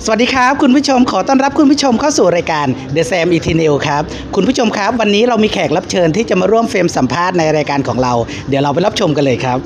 สวัสดีครับคุณผู้ชมขอต้อนรับคุณผู้ชมเข้าสู่รายการ The Sam Eternal ครับคุณผู้ชมครับวันนี้เรามีแขกรับเชิญที่จะมาร่วมเฟรมสัมภาษณ์ในรายการของเราเดี๋ยวเราไปรับชมกันเลยครับ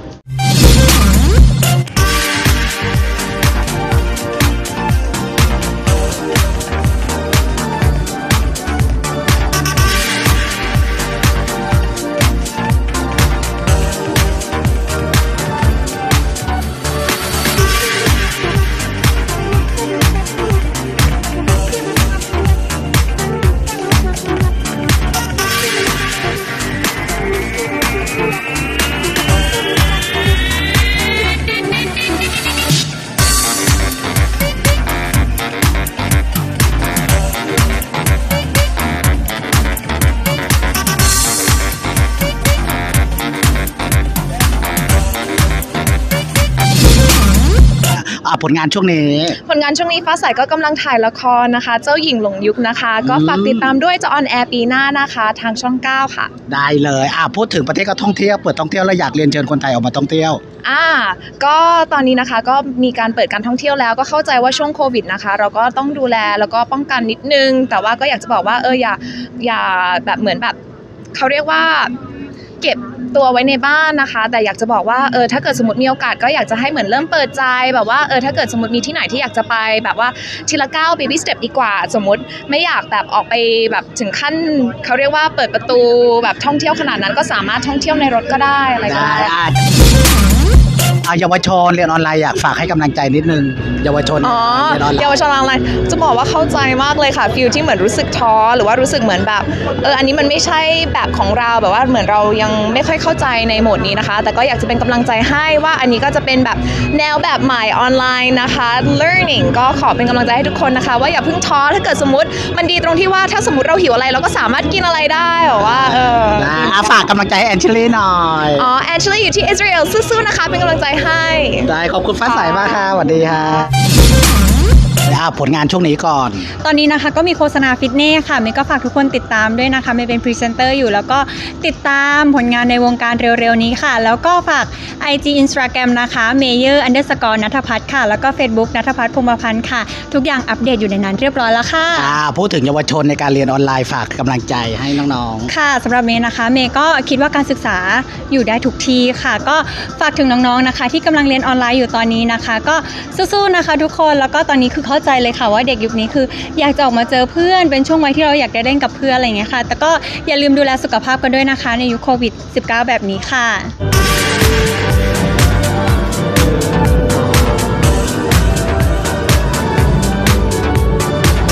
ผลงานช่วงนี้ฟ้าใสก็กำลังถ่ายละครนะคะเจ้าหญิงหลงยุคนะคะก็ฝากติดตามด้วยจะออนแอร์ปีหน้านะคะทางช่อง 9ค่ะได้เลยพูดถึงประเทศก็ท่องเที่ยวเปิดท่องเที่ยวแล้วอยากเรียนเชิญคนไทยออกมาท่องเที่ยวก็ตอนนี้นะคะก็มีการเปิดการท่องเที่ยวแล้วก็เข้าใจว่าช่วงโควิดนะคะเราก็ต้องดูแลแล้วก็ป้องกันนิดนึงแต่ว่าก็อยากจะบอกว่าอย่าแบบเหมือนแบบเขาเรียกว่าเก็บตัวไว้ในบ้านนะคะแต่อยากจะบอกว่าถ้าเกิดสมมติมีโอกาสก็อยากจะให้เหมือนเริ่มเปิดใจแบบว่าถ้าเกิดสมมติมีที่ไหนที่อยากจะไปแบบว่าทีละก้าว baby step ดีกว่าสมมติไม่อยากแบบออกไปแบบถึงขั้นเขาเรียกว่าเปิดประตูแบบท่องเที่ยวขนาดนั้นก็สามารถท่องเที่ยวในรถก็ได้อะไรก็ได้เยาวชนเรียนออนไลน์อยากฝากให้กำลังใจนิดนึงเยาวชนเยาวชนออนไลน์จะบอกว่าเข้าใจมากเลยค่ะฟีลที่เหมือนรู้สึกท้อหรือว่ารู้สึกเหมือนแบบอันนี้มันไม่ใช่แบบของเราแบบว่าเหมือนเรายังไม่ค่อยเข้าใจในโหมดนี้นะคะแต่ก็อยากจะเป็นกำลังใจให้ว่าอันนี้ก็จะเป็นแบบแนวแบบใหม่ออนไลน์นะคะ learning ก็ขอเป็นกำลังใจให้ทุกคนนะคะว่าอย่าเพิ่งท้อถ้าเกิดสมมติมันดีตรงที่ว่าถ้าสมมติเราหิวอะไรเราก็สามารถกินอะไรได้แบบว่าฝากกำลังใจให้แอนเชลี่หน่อยแอนเชลี่อยู่ที่อิสราเอลสู้ๆนะคะเป็นกำลังใจให้ได้ขอบคุณฟ้าใสมากค่ะสวัสดีค่ะผลงานช่วงนี้ก่อนตอนนี้นะคะก็มีโฆษณาฟิตเนสค่ะเมย์ก็ฝากทุกคนติดตามด้วยนะคะเมย์เป็นพรีเซนเตอร์อยู่แล้วก็ติดตามผลงานในวงการเร็วๆนี้ค่ะแล้วก็ฝาก IG Instagram นะคะ Mayer_ณัฐพัฒน์ค่ะแล้วก็ Facebook ณัฐพัฒน์พงษ์พันธ์ค่ะทุกอย่างอัปเดตอยู่ในนั้นเรียบร้อยแล้วค่ะพูดถึงเยาวชนในการเรียนออนไลน์ฝากกำลังใจให้น้องๆค่ะสำหรับเมย์นะคะเมย์ก็คิดว่าการศึกษาอยู่ได้ทุกที่ค่ะก็ฝากถึงน้องๆนะคะที่กำลังเรียนออนไลน์อยู่ตอนนี้นะคะก็สู้ๆนะคะทุกคนแล้วก็ตอนนี้คือเข้าใจเลยค่ะว่าเด็กยุคนี้คืออยากจะออกมาเจอเพื่อนเป็นช่วงวัยที่เราอยากได้เล่นกับเพื่อนอะไรอย่างเงี้ยค่ะแต่ก็อย่าลืมดูแลสุขภาพกันด้วยนะคะในยุคโควิด -19 แบบนี้ค่ะ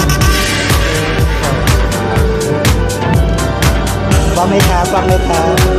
ฟังไหมครับ